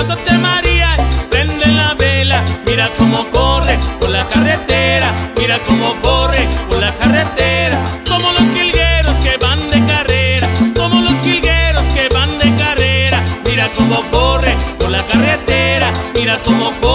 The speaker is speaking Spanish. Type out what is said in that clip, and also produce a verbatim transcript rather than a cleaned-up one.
pórtate María, prende la vela. Mira cómo corre por la carretera, mira cómo corre por la carretera. Somos los jilgueros que van de carrera, somos los jilgueros que van de carrera. Mira cómo corre por la carretera, mira cómo corre.